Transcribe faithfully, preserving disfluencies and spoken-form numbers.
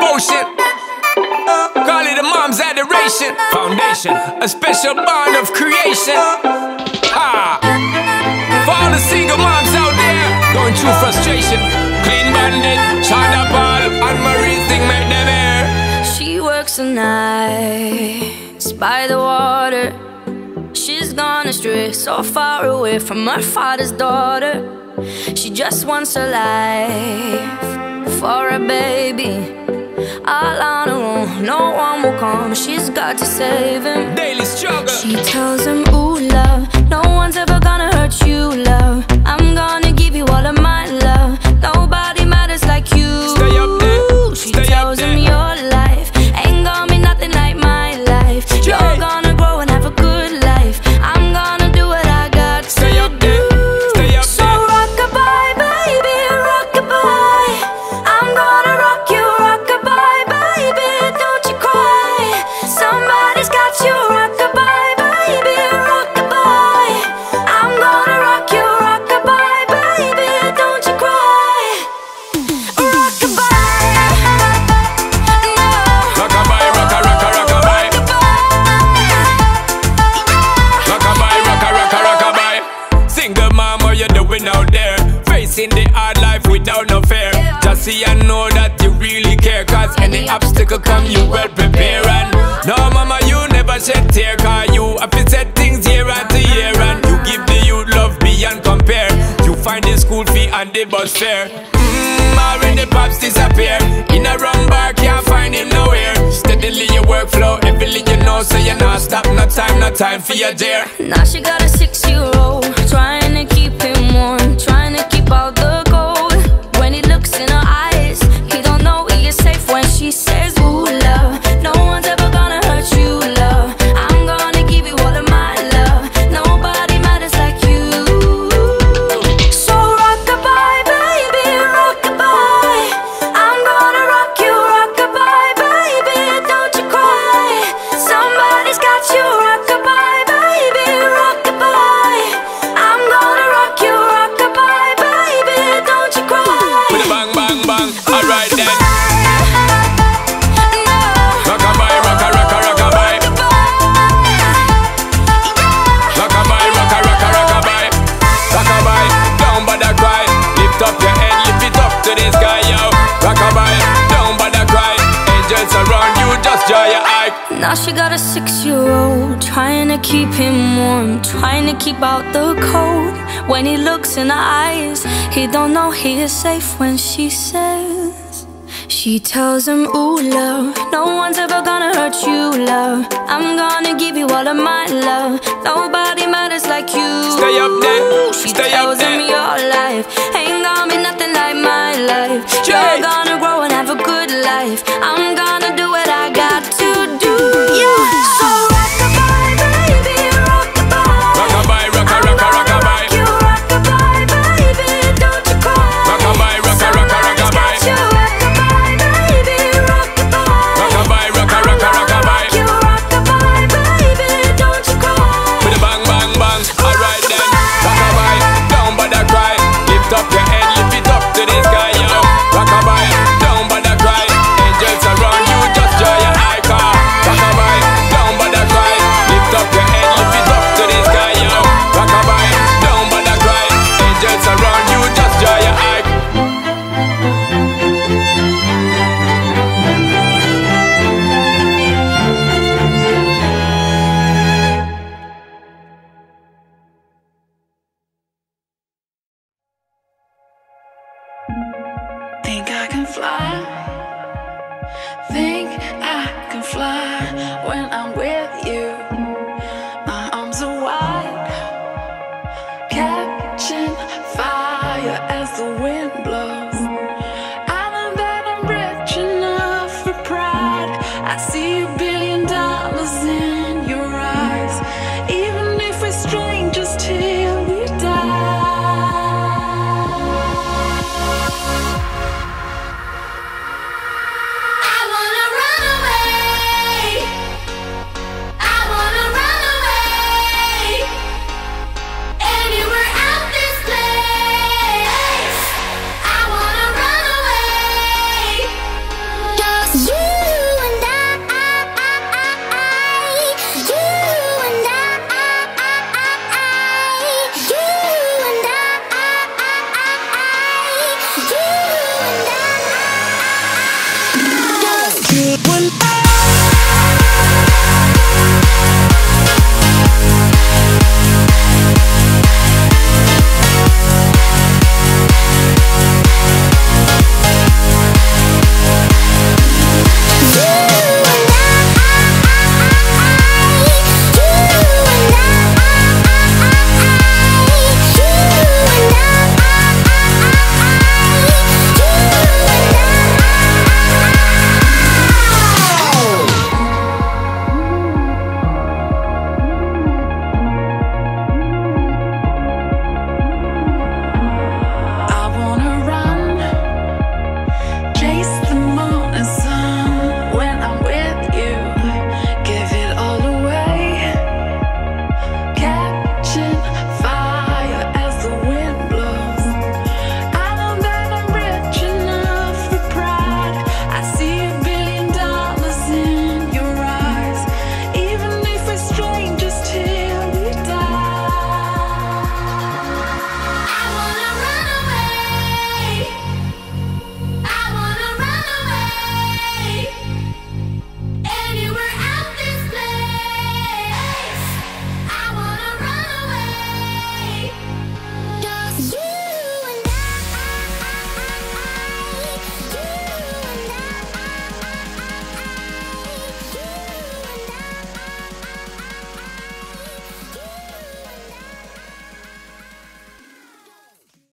devotion. Call it a mom's adoration. Foundation, a special bond of creation. Ah, for all the single moms out there going through frustration. Clean Bandit, China Paul, and Marie thing make them air. She works the nights by the water. She's gone astray, so far away from her father's daughter. She just wants a life for a baby. All on her own, no one will come. She's got to save him. Daily struggle. She tells him, ooh, love, no one's ever gonna hurt you, love. I'm gonna give you all of my love. Nobody matters like you. Stay up there. She Stay tells up there. him your life ain't gonna be nothing like my life. You're Jay. gonna grow and have a good life. I'm gonna do what I got Stay to up there. do. Stay up So there. rock-a-bye, baby, rock-a-bye. I'm gonna rock you, rock-a-bye, baby, don't you cry. Somebody's got you, rock-a-bye, baby, rock-a-bye. I'm gonna rock you, rock-a-bye, baby, don't you cry. Rock-a-bye, no. Rock-a-bye, rocka, rocka, rock-a-bye. Rock-a-bye, rocka, rocka, rock-a-bye. Single mom, what you doing out there? Facing the hard life without no fear. Just see and know that you really care. Cause any obstacle come, you well prepare. And no mama, you never shed tear. Cause you have to set things year after year. And you give the youth love beyond compare. You find the school fee and the bus fare. Mmm, already pops disappear. In a wrong bar, can't find him nowhere. Steadily your workflow, everything you know. So you not stop, no time, no time for your dear. Now she got a six-year-old, trying to keep him warm, trying to keep out the cold. When he looks in her eyes, he don't know he is safe when she says, ooh, love, no one's ever gonna hurt you, love. I'm gonna give you all of my love. Nobody matters like you. So rock-a-bye, baby, rock-a-bye. I'm gonna rock you, rock-a-bye, baby, don't you cry. Somebody's got you, rock-a-bye, baby, rock-a-bye. I'm gonna rock you, rock-a-bye, baby, don't you cry. With a bang, bang, bang. Alright then. No. Rock-a-bye, rocka, rocka, rock-a-bye. Rock-a-bye, rocka, rocka, rock-a-bye. Rock-a-bye, don't bother cry. Lift up your head, lift it up to the sky, yo. Rock-a-bye, don't bother cry. Angels around you, just draw your eye. Now she got a six-year-old, trying to keep him warm, trying to keep out the cold. When he looks in her eyes, he don't know he is safe when she says. She tells him, ooh, love, no one's ever gonna hurt you, love. I'm gonna give you all of my love. Nobody matters like you. Stay up there, She stay tells up there. him your life ain't gonna be nothing like my life. Jay. You're gonna grow and have a good life. I'm gonna do what I got to do. So rock-a-bye, baby, rock-a-bye. Rock-a-bye, rocka, rocka, rock-a-bye. You rock-a-bye, baby, don't you cry. Rock-a-bye, rocka, rocka, rock-a-bye. Somebody's got you, rock-a-bye, baby, rock-a-bye. Rock-a-bye, rocka, rocka, rock-a-bye. You rock-a-bye, baby, don't you cry. With a bang, bang, bang. Alright then. Rock-a-bye, don't bother cry. Lift up your head, lift it up to the sky, yo. Rock-a-bye, don't bother cry. Angels around you, just draw your eye car. Rock-a-bye, don't bother cry. Lift up your head, lift it up to the sky, yo. Rock-a-bye, don't bother cry. Angels around you, just draw your eye. Think I can fly. Think I can fly when I'm with you. My arms are wide, catching fire as the wind blows. I know that I'm rich enough for pride. I see a billion dollars in your eyes, even if we're strangers till we die. I wanna run away. when I